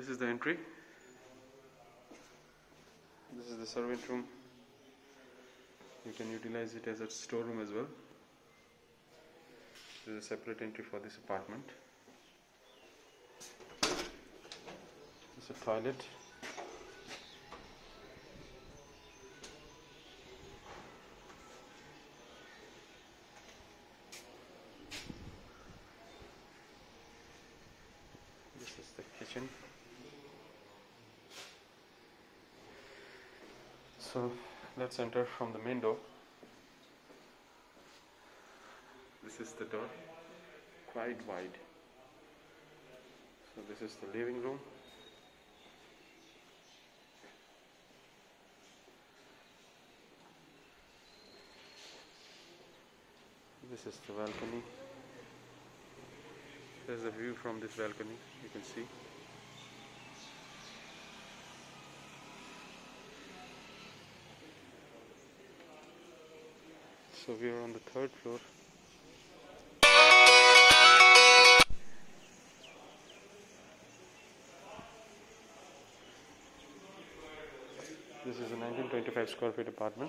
This is the entry. This is the servant room. You can utilize it as a storeroom as well. There is a separate entry for this apartment. This is a toilet. This is the kitchen. So let's enter from the main door. This is the door, quite wide. So this is the living room. This is the balcony. There's a view from this balcony, you can see. So we are on the 3rd floor. This is a 1925 square feet apartment.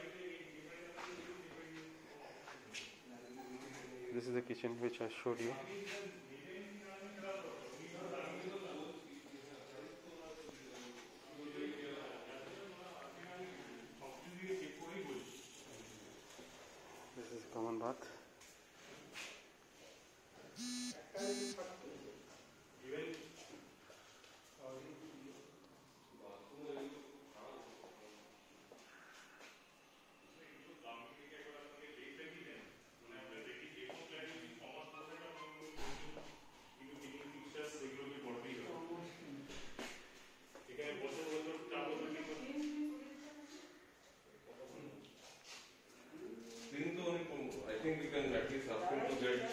This is the kitchen which I showed you. This is a common bath. I think we can at least ask him to get.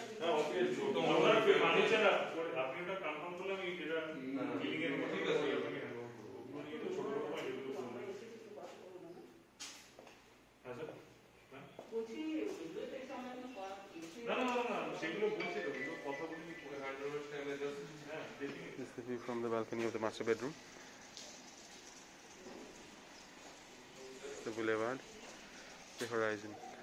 This is the view from the balcony of the master bedroom. The boulevard, the horizon.